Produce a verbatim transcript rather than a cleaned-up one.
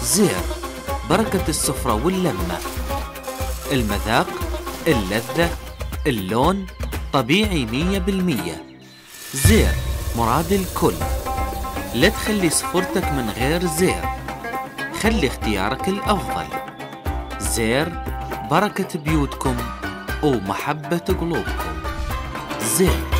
زير، بركة السفرة واللمة. المذاق، اللذة، اللون، طبيعي مية بالمية. زير مراد الكل. لا تخلي سفرتك من غير زير، خلي اختيارك الأفضل. زير، بركة بيوتكم ومحبة قلوبكم. زير.